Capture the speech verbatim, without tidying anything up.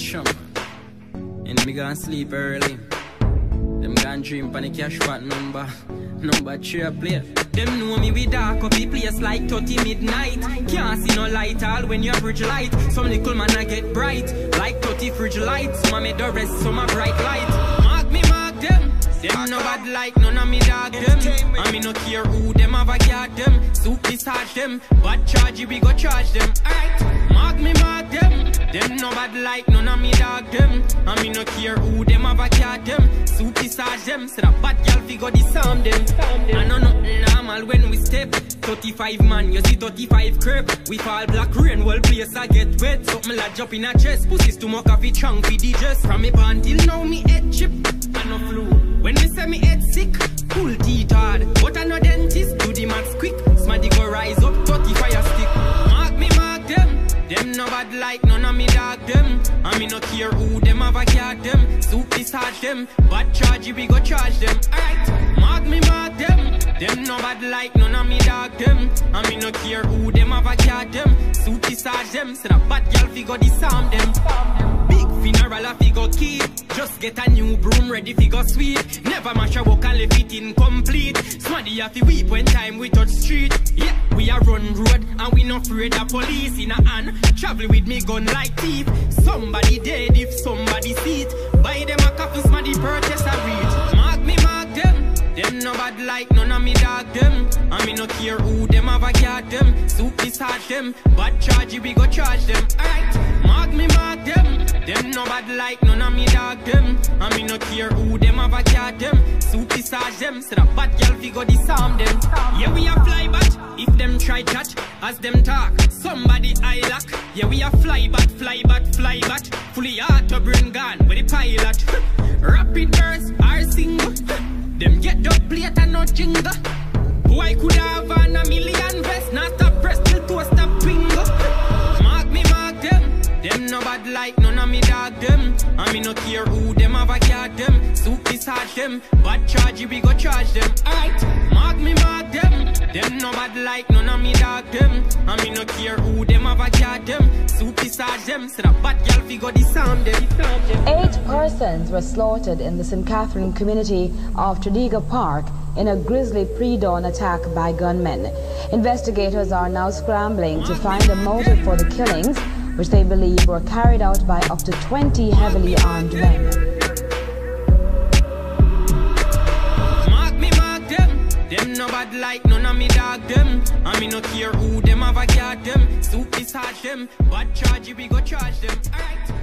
pressure, man. And me gonna sleep early. Them gonna dream pan the cash pot number. Number three a play. Them know me we dark up the place like thirty midnight. Can't see no light all when you bridge light. Some nickel man I get bright like thirty fridge lights. Some made the rest some a bright light. Mark me mark them. Them no bad like none of me dog them. And me no care who them have a guard them. Soup discharge them. Bad charge we go charge them. Alright. Mark me mark them. Them no bad like none of me dog them. And me no care who them have a guard them. Soup discharge them. So that bad girl fi go disarm them. I know nothing normal when we step. thirty-five man, you see thirty-five crib. We fall black rain, well place I get wet. Something like jump in a chest. Pussies to mock off it chunk fi digest. From me born till now me head chip. I no flu. When me say me head sick, pull teeth hard. But I no dentist, do the maths quick. Smarty go rise up, thirty fire stick. Mark me mark them. Them no bad like none of me dog them. And me no care who them have a guard them. Soup discharge them. Bad charge we go charge them. Alright, mark me mark them. Them no bad like none of me dog them. And me no care who them have a guard them. Soup discharge them. So that bad girl fi go disarm them. Big funeral a fi go keep. Just get a new broom ready fi go sweep. Never mash a walk and leave it incomplete. Smarty a fi weep when time we touch street. Yeah, we a run road and we no afraid of police in a hand. Travel with me gun like thief. Somebody dead if somebody see it. Buy them a coffin, smarty purchase a reach. Mark me mark them. Them no bad like none of me dog them. And me no care who them have a guard them. Soup discharge them. Bad charge we go charge them. Alright, mark me mark them. Them no bad like none of me dog them. And me no care who them have a guard them. Soup discharge them. So that bad girl fi go disarm them. Yeah we a fly back. If them try chat, as them talk, somebody eye lock. Yeah we a fly back, fly back, fly back. Fully auto bring gun with the pilot. Rapid burst or single. Them get the plate and no jingle. Who I could have on a million vest. Not stop press till toast stop twingle. Mark me mark them. Them no bad like none of me dog them. And me no care who them have a guard them. Soup discharge them. Bad charge we go charge them. Alright, mark me mark them. Them no bad like none of me dog them. And me no care who them have a guard them. Soup discharge them. So that bad girl fi go disarm them. Eight persons were slaughtered in the Saint Catherine community of Tredegar Park in a grisly pre-dawn attack by gunmen. Investigators are now scrambling to find a motive for the killings, which they believe were carried out by up to twenty heavily armed men. Mark me mark them. Them no bad like none of me dog them. And me no care who them have a guard them. Soup discharge them. Bad charge we go charge them. Alright.